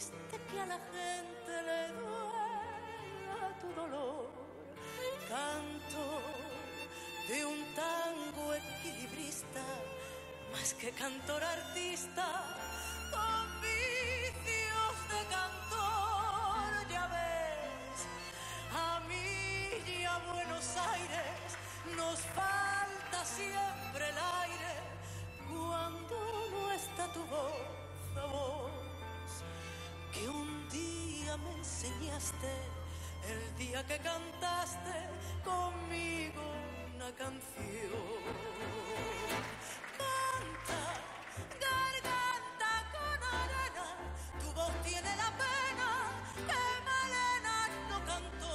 triste que a la gente le duela tu dolor. Canto de un tango equilibrista, más que cantor artista, con vicios de cantor. Ya ves, a mí y a Buenos Aires nos falta siempre el aire cuando no está tu voz, que un día me enseñaste el día que cantaste conmigo una canción. Canta, garganta con arena, tu voz tiene la pena que Malena no cantó.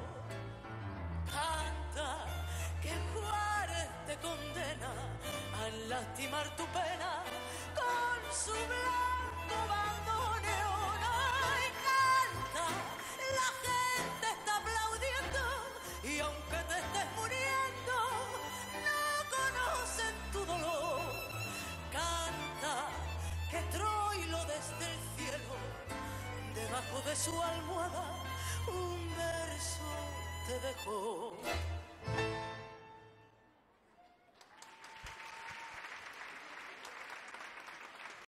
Canta, que Juárez te condena a lastimar tu pena con su blanco bandoneón. Ay, canta, la gente está aplaudiendo y aunque te estés muriendo, no conocen tu dolor. Canta, que Troilo desde el cielo, debajo de su almohada, un verso te dejó.